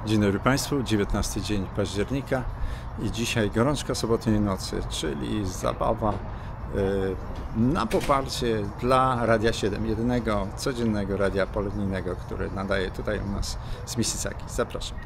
Dzień dobry Państwu, 19 dzień października i dzisiaj gorączka sobotniej nocy, czyli zabawa na poparcie dla Radia 7, jedynego codziennego radia polonijnego, który nadaje tutaj u nas z Mississaugi. Zapraszam.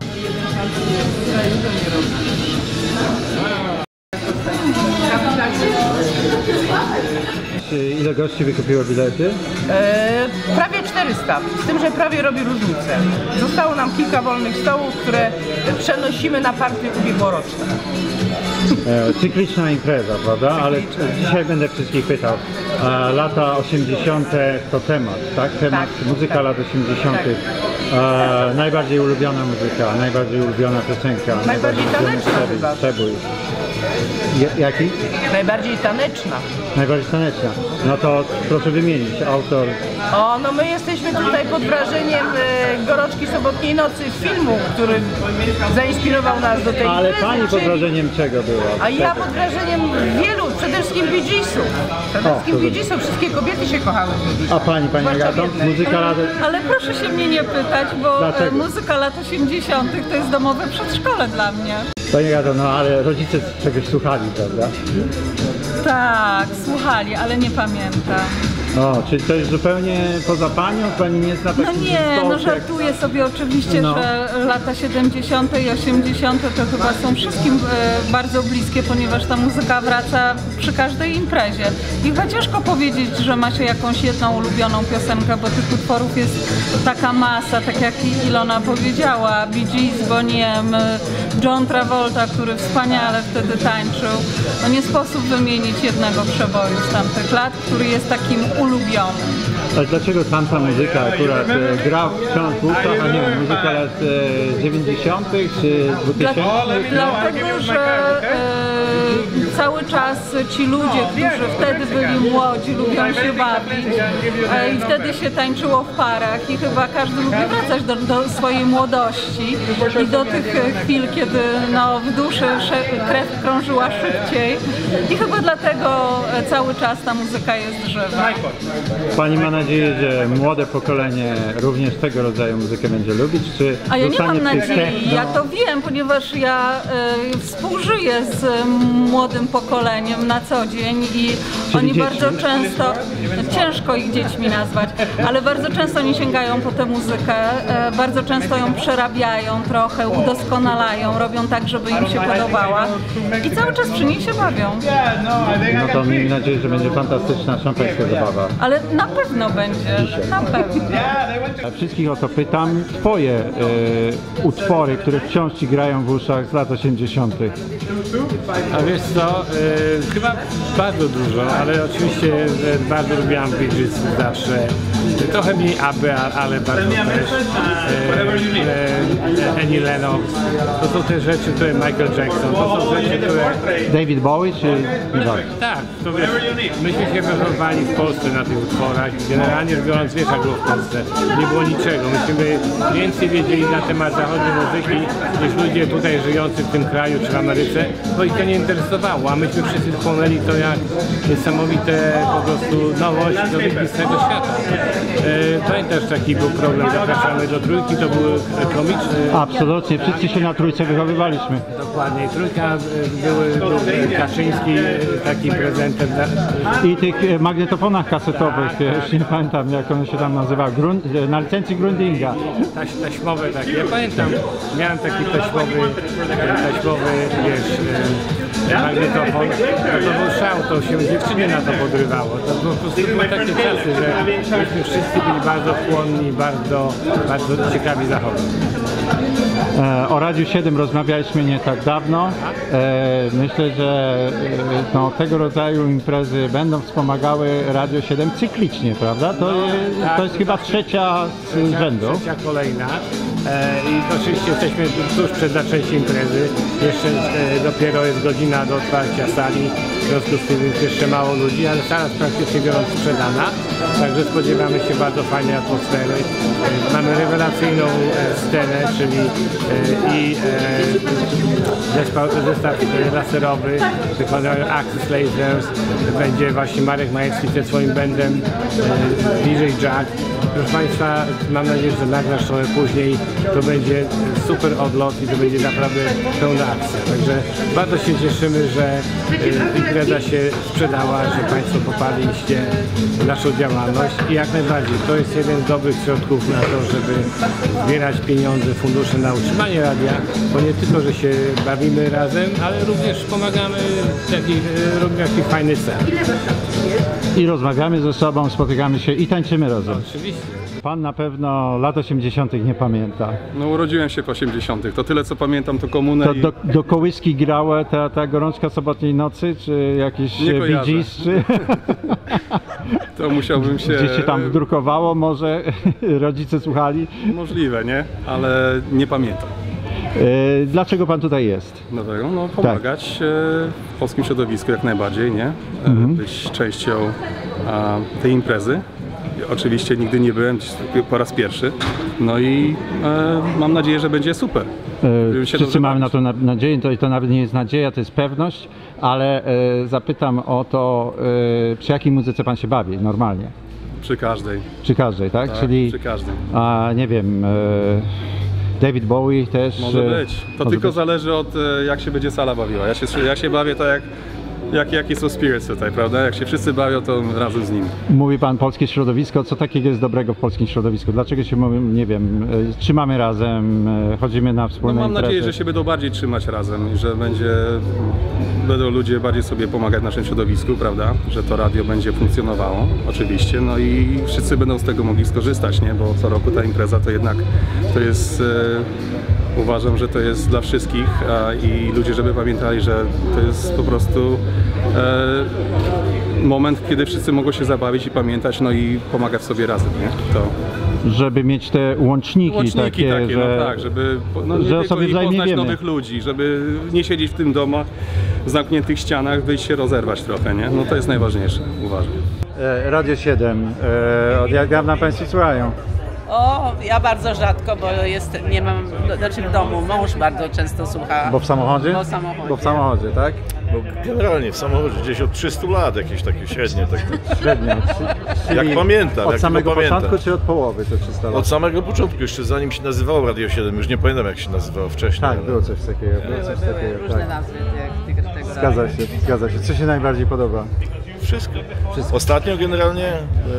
Ile gości wykupiło bilety? Prawie 400, z tym, że prawie robi różnicę. Zostało nam kilka wolnych stołów, które przenosimy na partie ubiegłoroczne. Cykliczna impreza, prawda? Ale dzisiaj będę wszystkich pytał. Lata 80. to temat, tak? Temat Tak, muzyka tak. lat 80. Tak. Najbardziej ulubiona muzyka, najbardziej ulubiona piosenka. Najbardziej taneczna chyba. Przebój. Jaki? Najbardziej taneczna. Najbardziej taneczna. No to proszę wymienić autor. O, no my jesteśmy tutaj pod wrażeniem gorączki sobotniej nocy filmu, który zainspirował nas do tej Ale imprezy, pani pod czyli- wrażeniem czego była? A ja pod wrażeniem wielu, przede wszystkim Bee Geesów. Przede wszystkim Bee Geesów, wszystkie kobiety się kochały w Bee Geesów. A pani Zwłaszcza Agato? biedne. Muzyka lat... Ale proszę się mnie nie pytać, bo Dlaczego? muzyka lat 80. to jest domowe przedszkole dla mnie. Pani Agato, no ale rodzice czegoś słuchali, prawda? Tak, słuchali, ale nie pamiętam. O, czyli to jest zupełnie poza panią? Pani nie zna No takich nie, zespołów no jak- żartuję sobie oczywiście, No. że lata 70. i 80. to chyba są wszystkim bardzo bliskie, ponieważ ta muzyka wraca przy każdej imprezie. I chyba ciężko powiedzieć, że ma się jakąś jedną ulubioną piosenkę, bo tych utworów jest taka masa, tak jak Ilona powiedziała, Bee Gees, Boney M, John Travolta, który wspaniale wtedy tańczył. No nie sposób wymienić jednego przeboju z tamtych lat, który jest takim ulubionym. Ale dlaczego tamta muzyka akurat gra wciąż w uszach, a nie wiem, muzyka lat 90. czy 2000? Dlatego, że cały czas ci ludzie, którzy wtedy byli młodzi, lubią się bawić i wtedy się tańczyło w parach i chyba każdy lubi wracać do swojej młodości i do tych chwil, kiedy no, w duszy krew krążyła szybciej i chyba dlatego cały czas ta muzyka jest żywa. Pani ma nadzieję, że młode pokolenie również tego rodzaju muzykę będzie lubić, czy A ja nie zostanie mam w tych nadziei, techno? ja to wiem, ponieważ ja współżyję z młodym pokoleniem na co dzień i oni dzieci? bardzo często, ciężko ich dziećmi nazwać, ale bardzo często nie sięgają po tę muzykę, bardzo często ją przerabiają trochę, udoskonalają, robią tak, żeby im się podobała i cały czas przy niej się bawią. No to miejmy nadzieję, że będzie fantastyczna szampańska zabawa. Ale na pewno będzie, na pewno. Wszystkich o to pytam. Twoje utwory, które wciąż ci grają w uszach z lat 80. A wiesz co, chyba bardzo dużo, ale oczywiście bardzo lubiłam Bee Gees zawsze. Trochę mniej ABBA, ale bardzo też. Annie Lennox. To są te rzeczy, które Michael Jackson, to są rzeczy, które... David Bowie czy Iwan? Tak, to wiesz, myśmy się wychowywali w Polsce na tych utworach i generalnie rzecz biorąc, wiesz jak było w Polsce, nie było niczego. Myśmy więcej wiedzieli na temat zachodniej muzyki niż ludzie tutaj żyjący w tym kraju czy w Ameryce, bo ich to nie interesowało, a myśmy wszyscy chłonęli to jak niesamowite po prostu nowość do wykwistnego świata. Pamiętasz, taki był program Zapraszamy do Trójki, to był komiczny. Absolutnie, wszyscy się na Trójce wychowywaliśmy. Dokładnie, Trójka był Kaczyński, taki prezenter. I tych magnetofonach kasetowych, już nie pamiętam jak one się tam nazywa, na licencji Grundinga. Taśmowe takie, ja pamiętam, miałem taki taśmowy wiesz, magnetofon, to był szał, to się dziewczyny na to podrywało, to po prostu były takie czasy, że myśmy wszyscy byli bardzo chłonni, bardzo ciekawi zachodu. O Radiu 7 rozmawialiśmy nie tak dawno. Myślę, że no, tego rodzaju imprezy będą wspomagały Radio 7 cyklicznie, prawda? To jest chyba trzecia z rzędu. Trzecia kolejna. I oczywiście jesteśmy tuż przed zaczęciem imprezy. Jeszcze dopiero jest godzina do otwarcia sali. w związku z tym jest jeszcze mało ludzi, ale sala jest praktycznie biorąc sprzedana, także spodziewamy się bardzo fajnej atmosfery. Mamy rewelacyjną scenę, czyli zestaw laserowy, wykonają Axis Lasers, będzie właśnie Marek Majewski ze swoim bandem, DJ Jack. Proszę Państwa, mam nadzieję, że nagrasz trochę później, to będzie super odlot i to będzie naprawdę pełna akcja. Także bardzo się cieszymy, że impreza się sprzedała, że Państwo poparliście naszą działalność i jak najbardziej to jest jeden z dobrych środków na to, żeby zbierać pieniądze, fundusze na utrzymanie radia, bo nie tylko, że się bawimy razem, ale również pomagamy, robimy jakiś fajny cel. I rozmawiamy ze sobą, spotykamy się i tańczymy razem. Oczywiście. Pan na pewno lat 80. nie pamięta. No urodziłem się w 80. To tyle co pamiętam to komunę To i... do kołyski grała ta gorączka sobotniej nocy, czy jakieś Nie kojarzę. Bee Gees, czy To musiałbym się... gdzieś się tam drukowało, może rodzice słuchali. Możliwe, nie? Ale nie pamiętam. Dlaczego pan tutaj jest? Dlatego no pomagać w polskim środowisku jak najbardziej, nie? Być częścią tej imprezy. Oczywiście nigdy nie byłem, po raz pierwszy. No i mam nadzieję, że będzie super. Wszyscy mamy na to nadzieję, to nawet nie jest nadzieja, to jest pewność, ale zapytam o to, przy jakiej muzyce pan się bawi normalnie? Przy każdej. Przy każdej, tak? Tak, Czyli, przy każdej. nie wiem, David Bowie też? Może być. To tylko zależy od jak się będzie sala bawiła. Ja się bawię tak jakie są spirits tutaj, prawda? Jak się wszyscy bawią, to razem z nimi. Mówi pan polskie środowisko, co takiego jest dobrego w polskim środowisku? Dlaczego się, nie wiem, trzymamy razem, chodzimy na wspólne Mam imprezy? nadzieję, że się będą bardziej trzymać razem i że będą ludzie bardziej sobie pomagać w naszym środowisku, prawda? Że to radio będzie funkcjonowało, oczywiście, no i wszyscy będą z tego mogli skorzystać, nie? Bo co roku ta impreza to jednak to jest... Uważam, że to jest dla wszystkich i ludzie, żeby pamiętali, że to jest po prostu moment, kiedy wszyscy mogą się zabawić i pamiętać, no i pomagać sobie razem, nie? To... Żeby mieć te łączniki takie, że, no tak, żeby no, że sobie wzajemnie poznać wiemy. nowych ludzi, żeby nie siedzieć w tym domu, w zamkniętych ścianach, wyjść się rozerwać trochę, nie? No to jest najważniejsze, uważam. Radio 7, od jak dawna państwo słuchają? O, ja bardzo rzadko, bo nie mam, znaczy w domu, mąż bardzo często słucha. Bo w samochodzie? Bo w samochodzie. Bo w samochodzie, tak? Bo generalnie w samochodzie gdzieś od 300 lat jakieś takie średnie. Tak, Średnio. jak pamiętam. Od jak samego pamiętam. początku czy od połowy te 300 lat? Od samego początku, jeszcze zanim się nazywało Radio 7, już nie pamiętam jak się nazywało wcześniej. Tak, ale... było coś takiego. Były różne nazwy tego Zgadza się, zgadza się. Co się najbardziej podoba? Wszystko. Ostatnio generalnie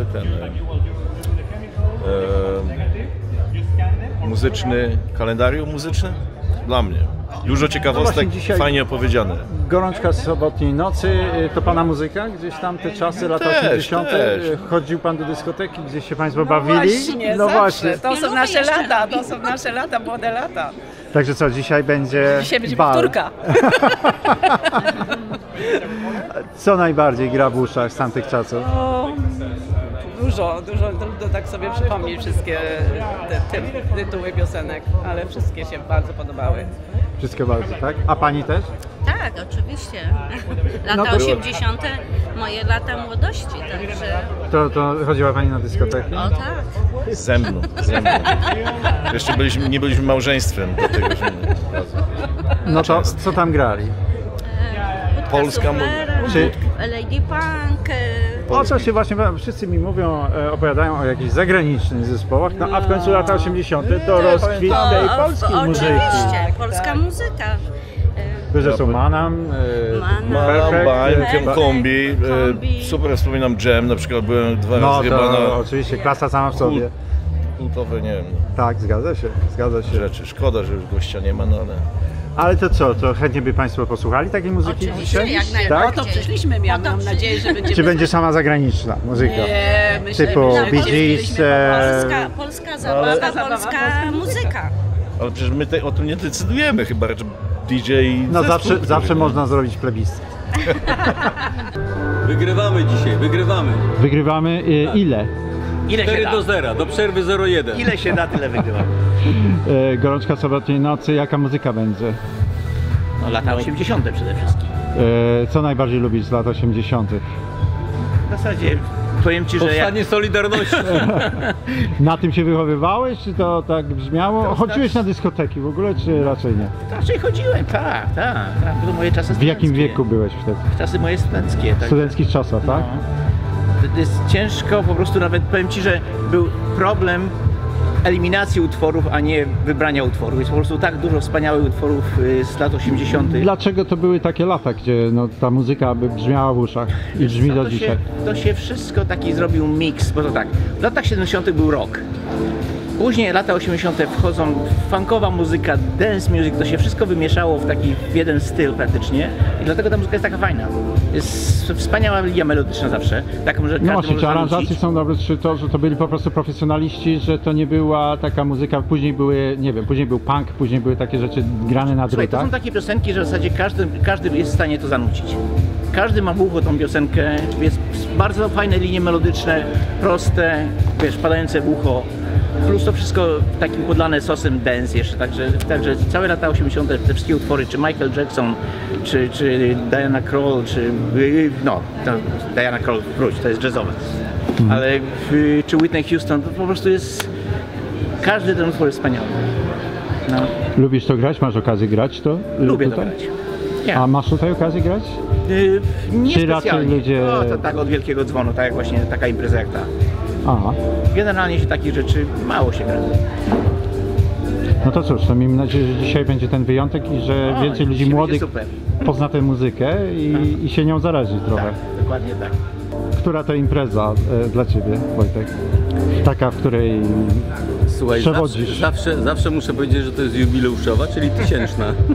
muzyczny, kalendarium muzyczne dla mnie. Dużo ciekawostek, właśnie dzisiaj- fajnie opowiedziane. Gorączka sobotniej nocy, to pana muzyka? Gdzieś tam te czasy, lata Też, 80. też. Chodził pan do dyskoteki, gdzieś się państwo bawili? Właśnie, No zawsze. właśnie. To są nasze lata, to są nasze lata, młode lata. Także co, dzisiaj będzie Dzisiaj będzie bal. powtórka. Co najbardziej gra w uszach z tamtych czasów? O, dużo, trudno tak sobie przypomnieć wszystkie te tytuły piosenek, ale wszystkie się bardzo podobały. Wszystko bardzo, tak? A pani też? Tak, oczywiście. Lata No to- 80. moje lata młodości, także To chodziła pani na dyskotekę? o tak. Ze mną. Jeszcze nie byliśmy małżeństwem do tego filmu. No to co tam grali? Polska Czy- Lady Punk. O co się właśnie, wszyscy mi mówią, opowiadają o jakichś zagranicznych zespołach, no a w końcu lata 80. to rozkwit tej polskiej muzyki. Oczywiście, polska muzyka. Że są Manam, Malam, Baim, Perfect, Kombi. Kombi. Super wspominam Jam, na przykład byłem 2 no razy chyba to na oczywiście klasa sama w sobie. kultowe, nie wiem, Tak, zgadza się. rzeczy. Szkoda, że już gościa nie ma, no ale... Ale to co, to chętnie by państwo posłuchali takiej muzyki Oczywiście, dzisiaj? jak Tak? najbardziej. O to przyszliśmy, mam nadzieję, że będziemy... Czy będzie sama zagraniczna muzyka? Nie, myślę, Typu że Bee Gees, Polska zabawa, polska muzyka. Ale przecież my o tym nie decydujemy chyba, że DJ... no zespół, zawsze który- można zrobić plebiscyt. Wygrywamy dzisiaj, wygrywamy. Wygrywamy ile? 4-0, do przerwy 0-1. Ile się da, tyle wygrywamy. Gorączka sobotniej nocy, jaka muzyka będzie? No lata 80. przede wszystkim. Co najbardziej lubisz z lat 80.? W zasadzie powiem Ci, że Powstanie Solidarności. Na tym się wychowywałeś, czy to tak brzmiało? Chodziłeś na dyskoteki w ogóle, czy raczej nie? raczej chodziłem, tak. To moje czasy W jakim studenckie. wieku byłeś wtedy? Czasy moje studenckie. W studenckich czasach, tak? To jest ciężko, po prostu nawet powiem Ci, że był problem eliminacji utworów, a nie wybrania utworów. Jest po prostu tak dużo wspaniałych utworów z lat 80. Dlaczego to były takie lata, gdzie no, ta muzyka by brzmiała w uszach i brzmi do dzisiaj? To się wszystko taki zrobił miks, bo to tak, w latach 70. był rock. Później lata 80. wchodzą funkowa muzyka, dance music, to się wszystko wymieszało w jeden styl praktycznie i dlatego ta muzyka jest taka fajna. Jest wspaniała linia melodyczna zawsze. Taką, że No właśnie, może czy aranżacje zanucić. są dobre, czy to, że to byli po prostu profesjonaliści, że to nie była taka muzyka, później były, nie wiem, później był punk, później były takie rzeczy grane na Słuchaj, to drutach? są takie piosenki, że w zasadzie każdy jest w stanie to zanucić. Każdy ma w uchu tą piosenkę, jest bardzo fajne linie melodyczne, proste, wiesz, padające w ucho. Plus to wszystko takim podlane sosem dance jeszcze, także całe lata 80. te wszystkie utwory, czy Michael Jackson, czy Diana Krall, Diana Krall wróć, to jest jazzowe, ale czy Whitney Houston, to po prostu jest, każdy ten utwór jest wspaniały. No. Lubisz to grać? Masz okazję grać to? Lubię tutaj? to grać. Ja. A masz tutaj okazję grać? Nie Czy raczej specjalnie. ludzie... No, to tak od wielkiego dzwonu, tak jak właśnie taka impreza jak ta. Aha. Generalnie się takich rzeczy mało się gra. No to cóż, to miejmy nadzieję, że dzisiaj będzie ten wyjątek i że więcej ludzi dzisiaj młodych będzie super. pozna tę muzykę i się nią zarazi trochę. Tak, dokładnie tak. Która to impreza dla Ciebie, Wojtek? Taka, w której Słuchaj, przewodzisz. zawsze muszę powiedzieć, że to jest jubileuszowa, czyli 1000.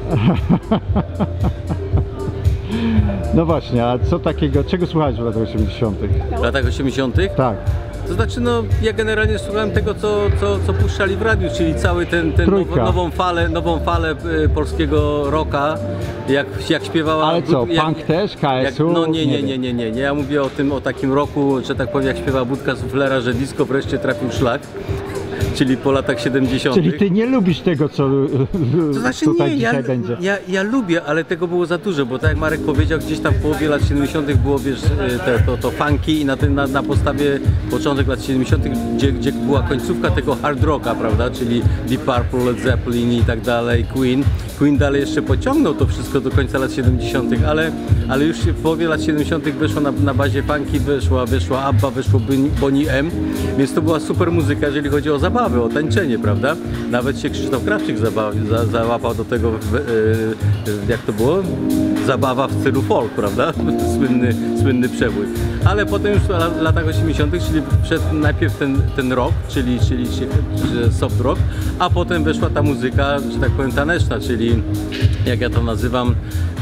No właśnie, a co takiego, czego słuchałeś w latach 80.? W latach 80. Tak. To znaczy, no ja generalnie słuchałem tego, co puszczali w radiu, czyli cały ten nową falę polskiego rocka, jak śpiewała... Ale co, punk też, KSU? No nie. Ja mówię o takim roku, że tak powiem, jak śpiewa Budka Suflera, że disco wreszcie trafił szlak. Czyli po latach 70. Czyli ty nie lubisz tego, co To znaczy tutaj nie, dzisiaj będzie? Ja lubię, ale tego było za dużo, bo tak jak Marek powiedział, gdzieś tam w połowie lat 70. było, wiesz, to funky i na podstawie początek lat 70., gdzie była końcówka tego hard rocka, prawda, czyli Deep Purple, Led Zeppelin i tak dalej, Queen dalej jeszcze pociągnął to wszystko do końca lat 70., ale już w połowie lat 70. weszło na bazie funky, wyszła ABBA, wyszło Bonnie M, więc to była super muzyka, jeżeli chodzi o zabawę, o tańczenie, prawda? Nawet się Krzysztof Krawczyk załapał do tego, jak to było? Zabawa w stylu folk, prawda? Słynny przebój. Ale potem już w latach 80., czyli wszedł najpierw ten rock, czyli soft rock, a potem weszła ta muzyka, że tak powiem, taneczna, czyli jak ja to nazywam,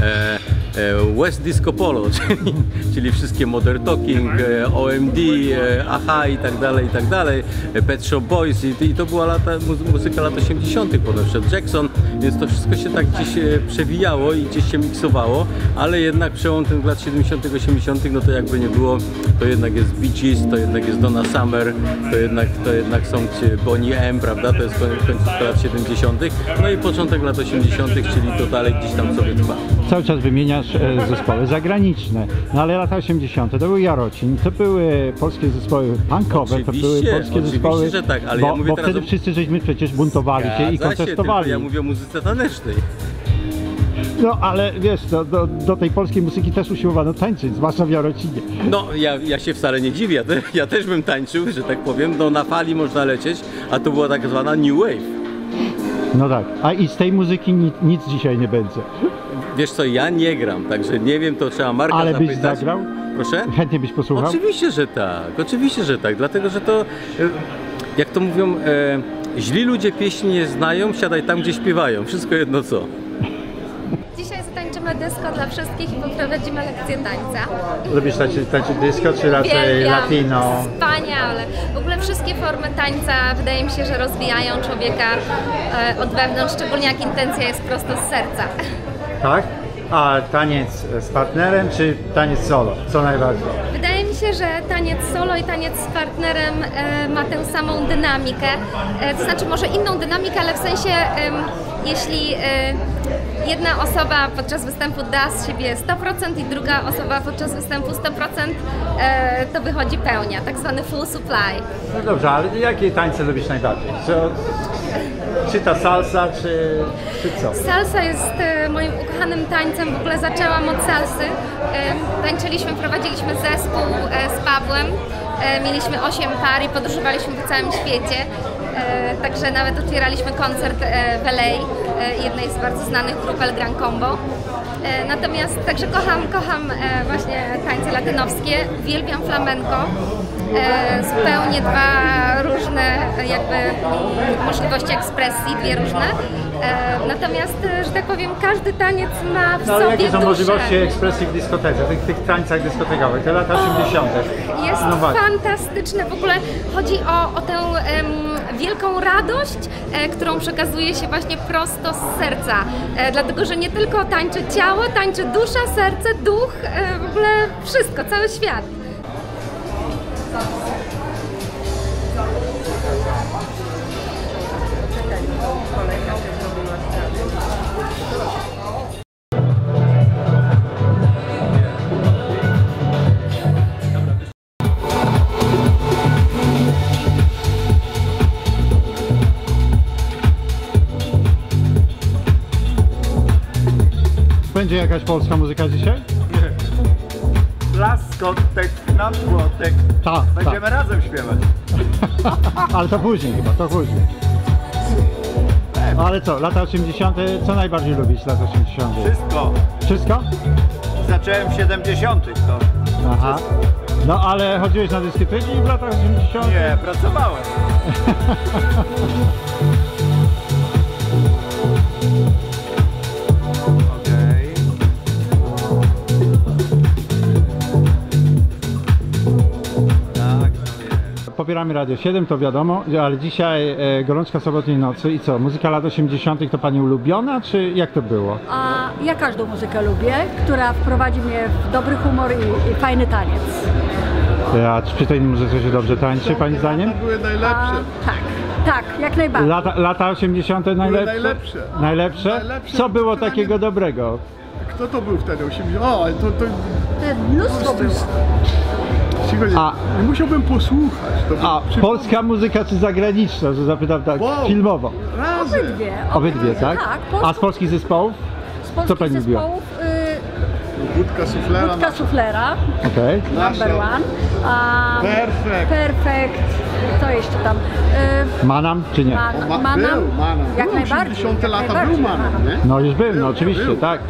West Disco Polo, czyli wszystkie Modern Talking, OMD, Aha i tak dalej, Pet Shop Boys i to była muzyka lat 80., potem wszedł Jackson, więc to wszystko się tak gdzieś przewijało i gdzieś się miksowało, ale jednak przełom tych lat 70., 80., no to jakby nie było, to jednak jest Bee Gees, to jednak jest Donna Summer, to jednak są Bonnie M, prawda, to jest końcówka lat 70., no i początek lat 80., czyli to dalej gdzieś tam sobie trwa. Cały czas wymieniasz zespoły zagraniczne, no ale lata 80. to był Jarocin, to były polskie zespoły punkowe, to były polskie zespoły, że tak, ale ja mówię bo teraz wtedy wszyscy żeśmy przecież buntowali się i kontestowali. Ja mówię o muzyce tanecznej. No ale wiesz, do tej polskiej muzyki też usiłowano tańczyć, zwłaszcza w Jarocinie. No ja się wcale nie dziwię, ja też bym tańczył, że tak powiem, no na fali można lecieć, a to była tak zwana New Wave. No tak, a i z tej muzyki nic dzisiaj nie będzie. Wiesz co, ja nie gram, także nie wiem, to trzeba Marka ale zapytać. byś zagrał? Proszę? Chętnie byś posłuchał? Oczywiście, że tak, dlatego, że to, jak to mówią, źli ludzie pieśni nie znają, siadaj tam, gdzie śpiewają, wszystko jedno co. Dzisiaj zatańczymy disco dla wszystkich i poprowadzimy lekcję tańca. Lubisz tańczyć disco, czy raczej Uwielbiam. latino? Wspaniale. W ogóle wszystkie formy tańca wydaje mi się, że rozwijają człowieka od wewnątrz, szczególnie jak intencja jest prosto z serca. Tak? A taniec z partnerem, czy taniec solo? Co najbardziej? Wydaje mi się, się, że taniec solo i taniec z partnerem ma tę samą dynamikę, to znaczy może inną dynamikę, ale w sensie jeśli jedna osoba podczas występu da z siebie 100% i druga osoba podczas występu 100%, to wychodzi pełnia, tak zwany full supply. No dobrze, ale jakie tańce lubisz najbardziej? Czy ta salsa, czy co? Salsa jest moim ukochanym tańcem, w ogóle zaczęłam od salsy. Tańczyliśmy, prowadziliśmy zespół z Pawłem, mieliśmy 8 par i podróżowaliśmy po całym świecie. Także nawet otwieraliśmy koncert w LA, jednej z bardzo znanych grup El Gran Combo. Natomiast także kocham właśnie tańce latynowskie, uwielbiam flamenco. Zupełnie dwa różne jakby możliwości ekspresji, dwie różne. Natomiast, że tak powiem, każdy taniec ma w sobie jakie są duszę. możliwości ekspresji w dyskotece, tych tańcach dyskotekowych, te lata 80. Jest fantastyczne, w ogóle chodzi o tę wielką radość, którą przekazuje się właśnie prosto z serca. Dlatego, że nie tylko tańczy ciało, tańczy dusza, serce, duch, w ogóle wszystko, cały świat. Będzie jakaś polska muzyka dzisiaj? Nie. Laskotek na płotek. Tak. Będziemy razem śpiewać. Ale to później chyba, to później. Ale co, lata 80. co najbardziej lubisz lat 80? Wszystko. Wszystko? Zacząłem w 70. to. Aha. No ale chodziłeś na dyskoteki w latach 80? Nie, pracowałem. Popieramy Radio 7, to wiadomo, ale dzisiaj gorączka sobotniej nocy i co, muzyka lat 80. to Pani ulubiona, czy jak to było? Ja każdą muzykę lubię, która wprowadzi mnie w dobry humor i fajny taniec. A czy przy tej muzyce się dobrze tańczy, Pani zdaniem? Były najlepsze. Tak, jak najbardziej. Lata 80. najlepsze? Najlepsze? Co było takiego dobrego? Kto to był wtedy? 80? O, Mnóstwo było. Musiałbym posłuchać. Polska muzyka czy zagraniczna, że zapytam tak filmowo? Razem. Obydwie, tak? A z polskich zespołów? Co Pani lubiła? Wódka Suflera. Wódka Suflera. Okej. Number one. Perfekt. Co jeszcze tam? Manam czy nie? Manam. Jak najbardziej. 80 lata był Manam, nie? No już był, no oczywiście, tak.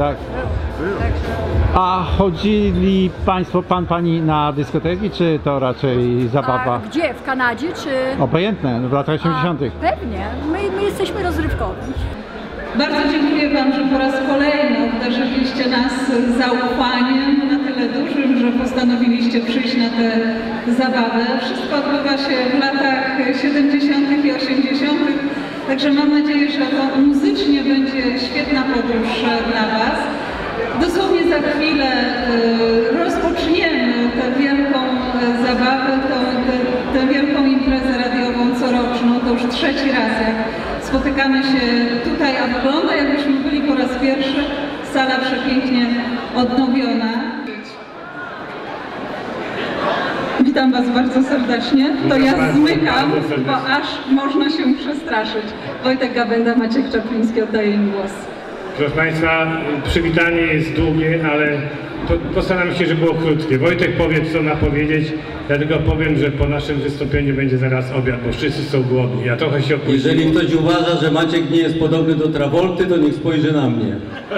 A chodzili Państwo, Pani na dyskoteki, czy to raczej zabawa? A gdzie? W Kanadzie, czy? Obojętne, w latach 80. Pewnie. My jesteśmy rozrywkowi. Bardzo dziękuję Wam, że po raz kolejny obdarzyliście nas zaufaniem na tyle dużym, że postanowiliście przyjść na tę zabawę. Wszystko odbywa się w latach 70. i 80. Także mam nadzieję, że to muzycznie będzie świetna podróż dla Was. Dosłownie za chwilę rozpoczniemy tę wielką zabawę, tę wielką imprezę radiową coroczną. To już trzeci raz, jak spotykamy się tutaj, a wygląda jakbyśmy byli po raz pierwszy. Sala przepięknie odnowiona. Witam Was bardzo serdecznie. To ja zmykam, bo aż można się przestraszyć. Wojtek Gawenda, Maciek Czapliński, oddaję im głos. Proszę Państwa, przywitanie jest długie, ale postaram się, żeby było krótkie. Wojtek powie, co ma powiedzieć, ja tylko powiem, że po naszym wystąpieniu będzie zaraz obiad, bo wszyscy są głodni. Ja trochę się opóźniłem. Jeżeli ktoś uważa, że Maciek nie jest podobny do Travolty, to niech spojrzy na mnie.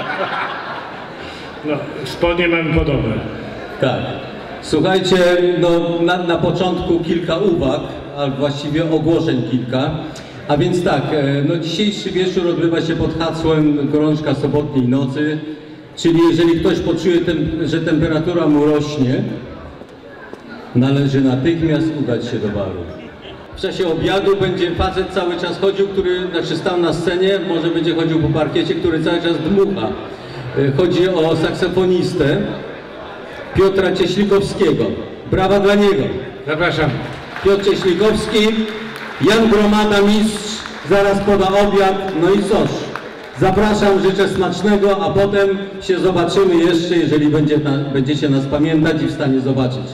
No, spodnie mamy podobne. Tak. Słuchajcie, no, na początku kilka uwag, a właściwie ogłoszeń kilka. A więc tak, no dzisiejszy wieczór odbywa się pod hasłem Gorączka sobotniej nocy, czyli jeżeli ktoś poczuje, że temperatura mu rośnie, należy natychmiast udać się do baru. W czasie obiadu będzie facet cały czas chodził, stał na scenie, może będzie chodził po parkiecie, który cały czas dmucha. Chodzi o saksofonistę Piotra Cieślikowskiego. Brawa dla niego. Zapraszam. Piotr Cieślikowski, Jan Gromada, mistrz, zaraz poda obiad, no i cóż. Zapraszam, życzę smacznego, a potem się zobaczymy jeszcze, jeżeli będziecie nas pamiętać i w stanie zobaczyć.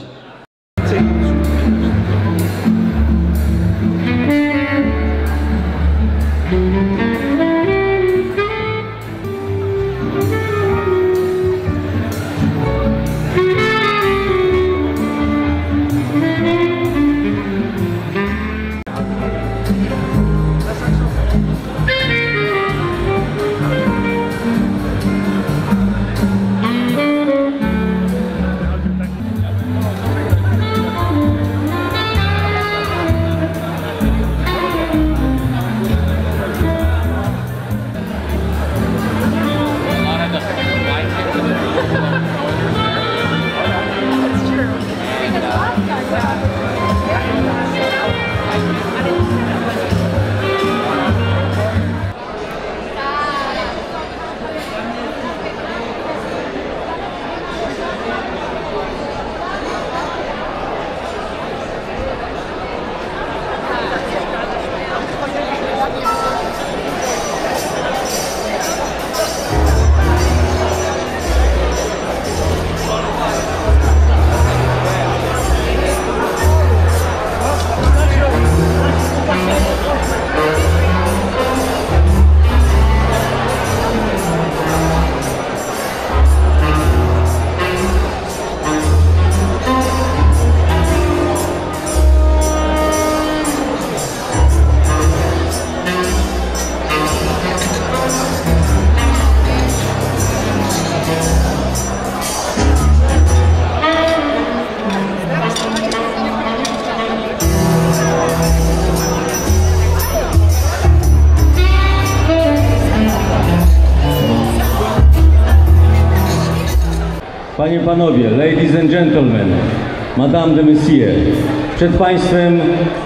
Panie i Panowie, ladies and gentlemen, Madame de Messier, przed Państwem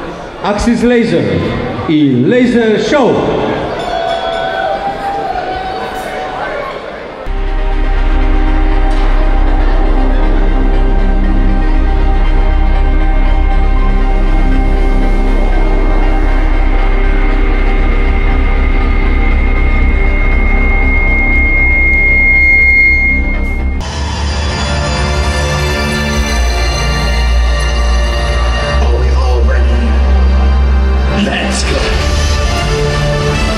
Axis Laser i Laser Show. Let's go.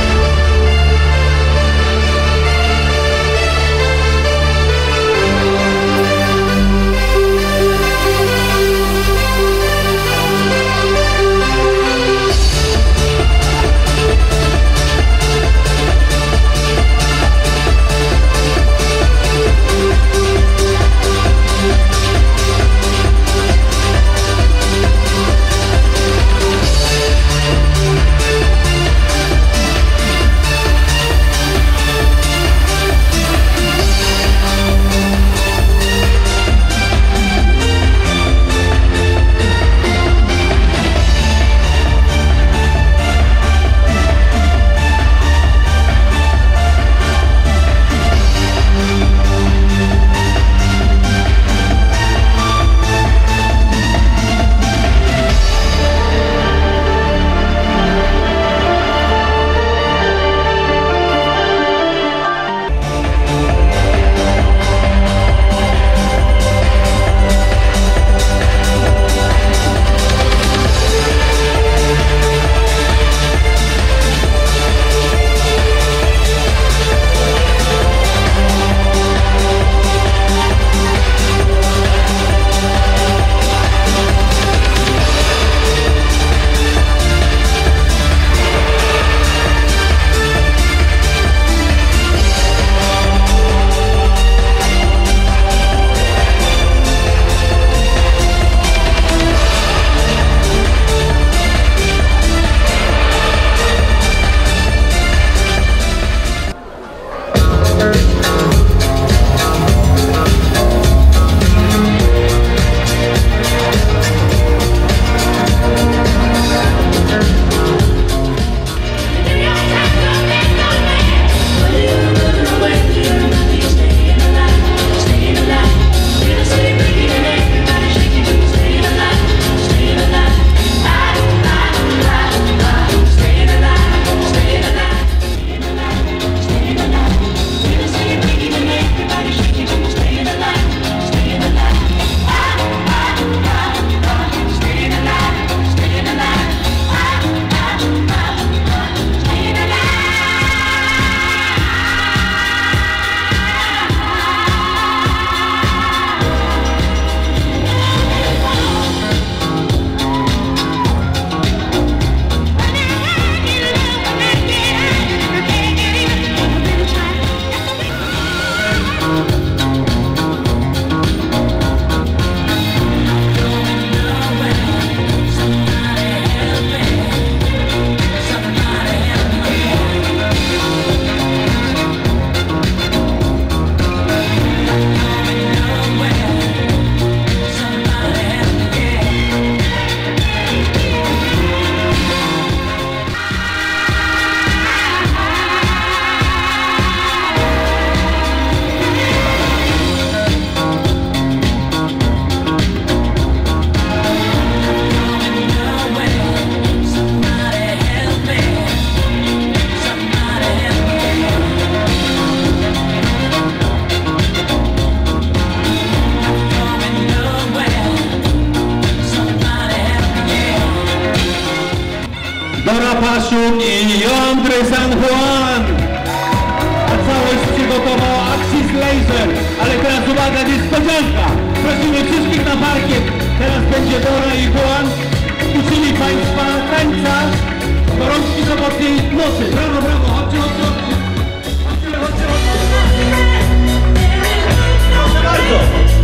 Paszuk i Joandry San Juan. A całość przygotowała Axis Laser. Ale teraz uwaga, niespodzianka. Prosimy wszystkich na parkiet. Teraz będzie Dora i Juan. Uczyli Państwa tańca gorączki sobotniej nocy. Brawo, brawo, chodźcie, chodźcie, chodźcie. Chodźcie, chodźcie, chodźcie. Proszę bardzo.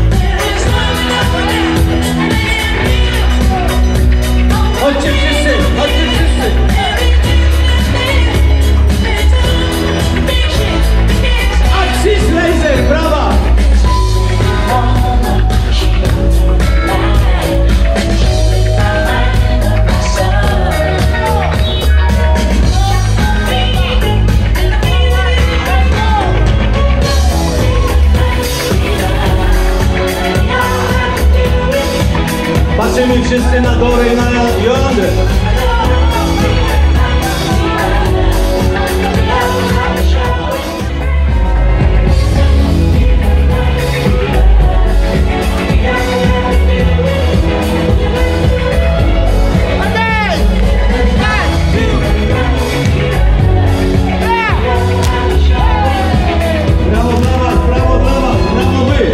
Chodźcie wszyscy, chodźcie wszyscy. Axis Laser, brawa. Patrzymy wszyscy na Dorę i na Joandrę. Brawo dla was, brawo dla was, brawo wy!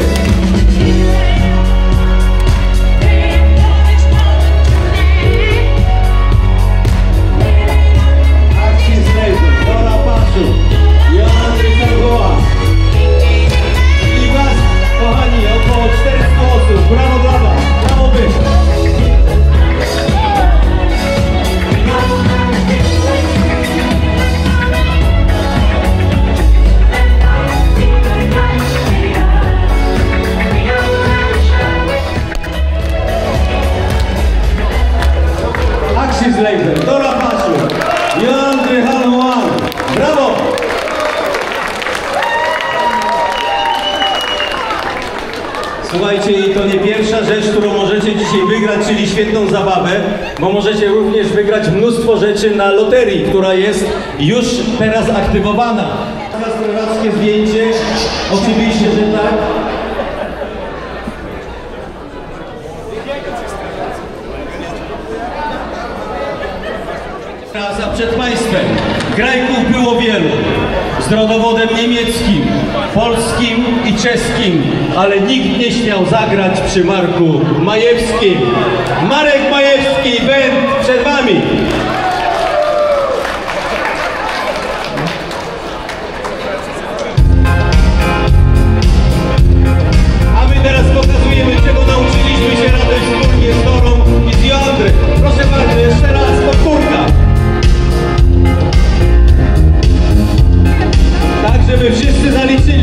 Brawo dla was, brawo wy! Axis Laser, Dora Paszuk, Joandry San Juan, brawo! Słuchajcie, i to nie pierwsza rzecz, którą możecie dzisiaj wygrać, czyli świetną zabawę, bo możecie również wygrać mnóstwo rzeczy na loterii, która jest już teraz aktywowana. Teraz lewackie zdjęcie, oczywiście, że tak. Praca przed państwem. Grajków było wielu. Z rodowodem niemieckim, polskim i czeskim, ale nikt nie śmiał zagrać przy Marku Majewskim. Marek Majewski, band przed wami. A my teraz pokazujemy, czego nauczyliśmy się razem wspólnie z Dorą i z Joandry. Proszę bardzo, jeszcze raz, podpórka. Tak, żeby wszyscy zaliczyli.